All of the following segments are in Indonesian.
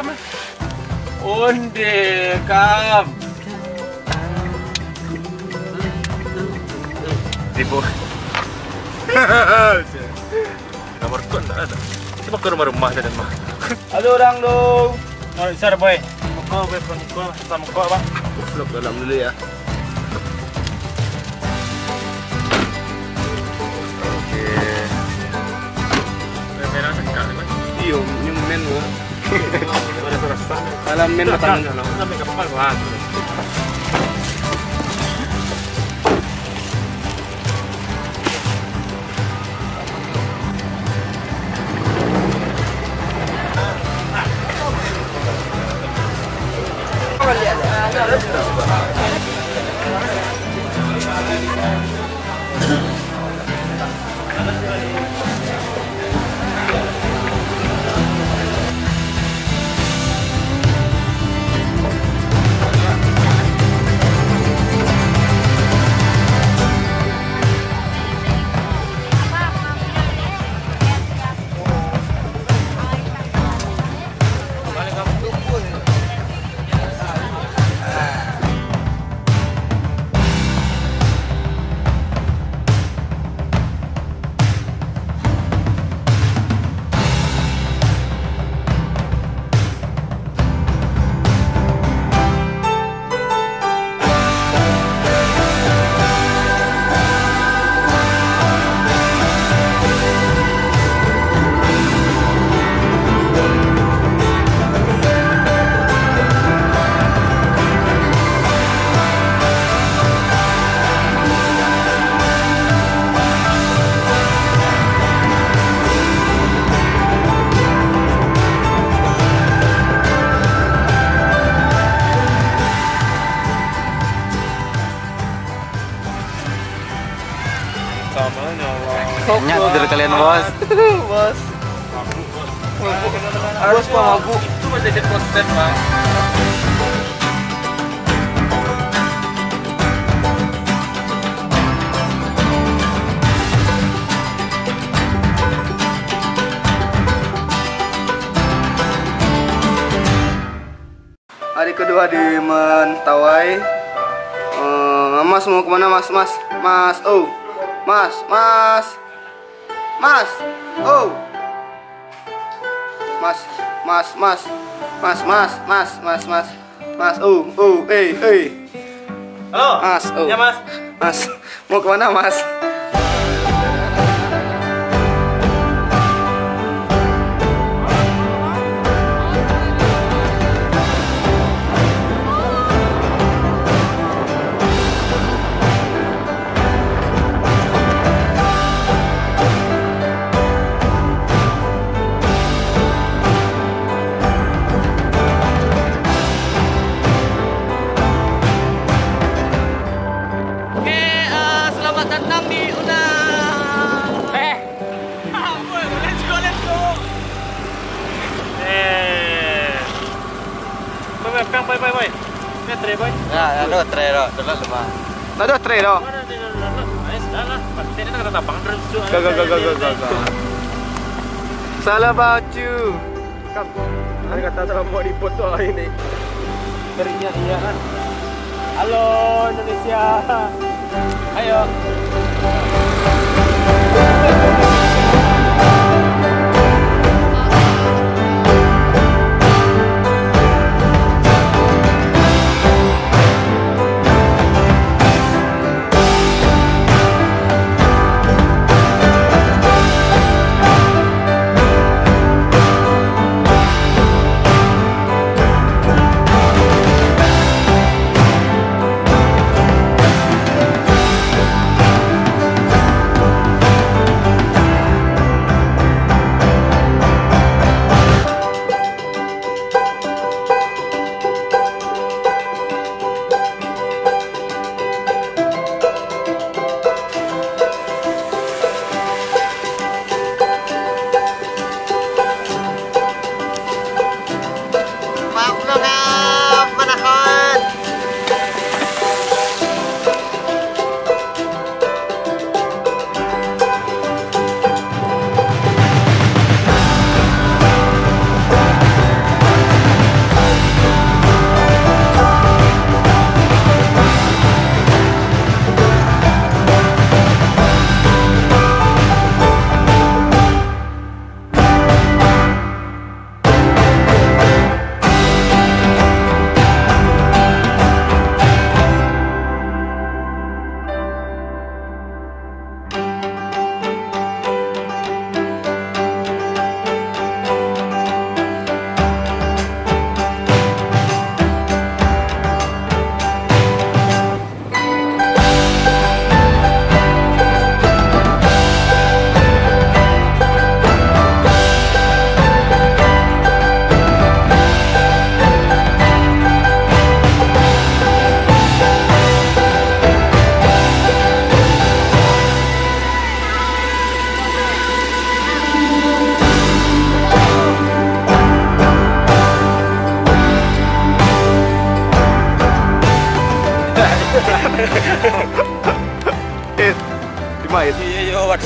Onde, kam. Tipu. Nomor kau tak ada. Coba ke rumah-rumah dan mah. Halo orang dong. Oh, sir boy. Muka boy, muka sama muka bang. Vlog dalam dulu ya. Oke. Merah sekali bang. Iyo, yung men mo. Ada rasa. Alam men matang na. Sampai kapal bang. Nyadar kalian bos. Bos. Harus pamagu. Itu menjadi konten bang. Hari kedua di Mentawai. Mas mau kemana mas? Mas, oh, mas, oh, mas, oh, Halo. mas, oh, Ya mas. mas, mau kemana mas? Selamat datang di Unang. Let's go. Boy. Petre boy. Ya, ada tre ro, dulu lima. Nado tre do. Go. Salah baju. Kam. Ada kata salah mau dipoto hari ini. Teriak kan. Halo Indonesia. Ayo.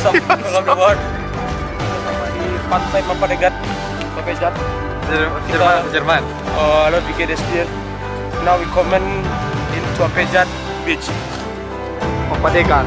asap dalam luar. Di pantai Papadegat, Papejat. Jerman. Laut Vigedestir. Now we comment in Papejat Beach. Papadegat.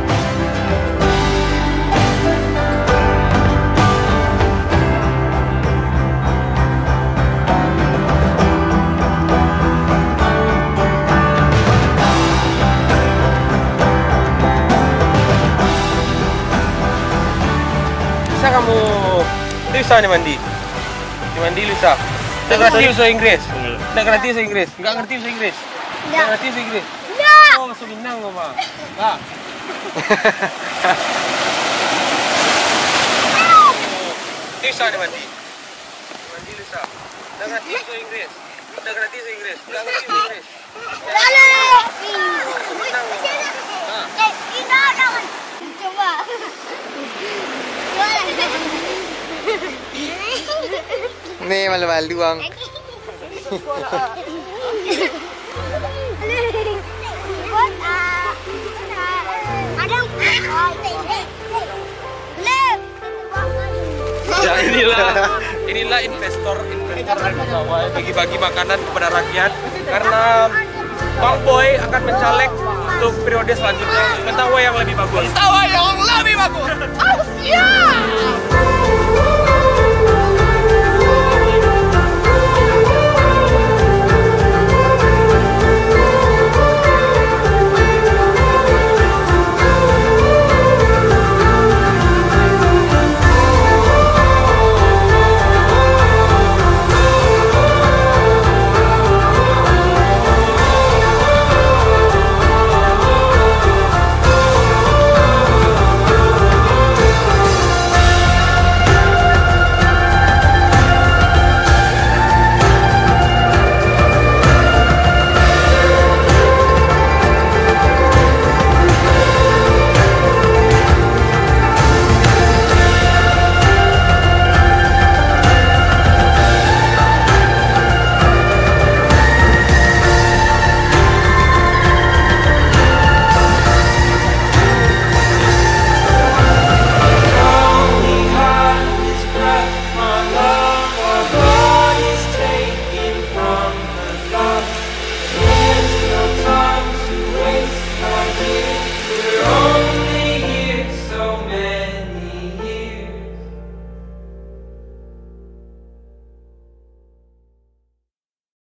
Bisa kamu bisa nih mandi? Di mandi bisa. Nggak ngerti bahasa Inggris? Nggak ngerti bahasa Inggris? Nggak ngerti bahasa Inggris? Nggak ngerti bahasa Inggris? Oh, Suminang kok, Pak. Nggak. Bisa nih mandi? Mandi bisa. Nggak ngerti bahasa Inggris? Nggak ngerti bahasa Inggris? Nggak ngerti bahasa Inggris? Suminang kok, Pak. Coba. Nih malu-malu bang. Ya inilah investor dari Mentawai bagi-bagi makanan kepada rakyat karena Bang Boy akan mencaleg untuk periode selanjutnya Mentawai yang lebih bagus. Tawa yang lebih bagus. Oh, yeah.